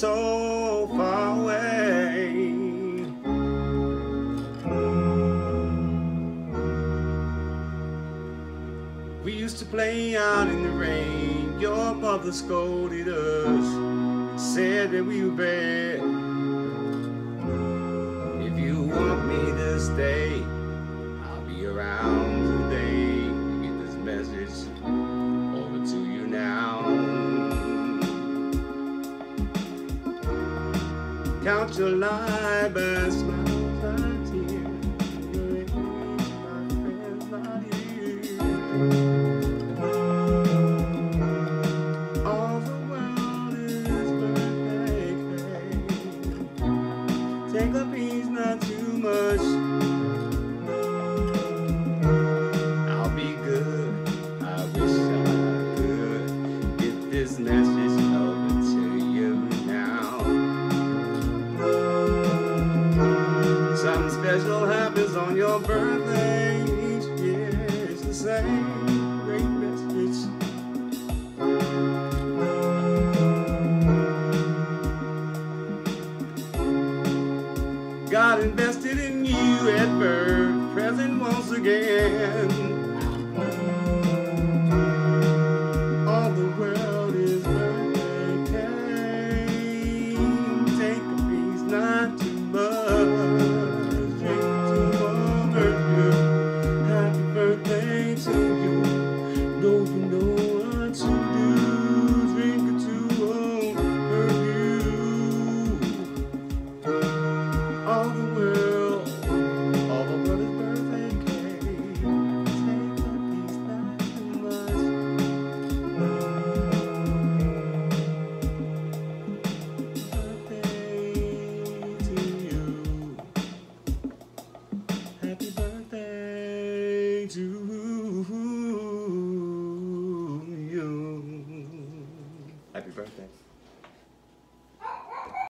so far away. We used to play out in the rain. Your mother scolded us, said that we were bad. If you want me to stay, I'll be around today to get this message over to you now. Count your life and smiles and tears. My friend's not here. All the world is birthday cake. Take a piece, not too much. I'll be good. I wish I could get this message over to you now. Something special happens on your birthday each year. It's the same great message. God invested in you at birth, present once again. All the world is birthday cake. Take a piece, not too much. Drink to honor you. Happy birthday to you. Know you know what to do. Drink it to honor you. All the world is birthday cake. Take a piece, not too much. Birthday to you. Happy birthday to you.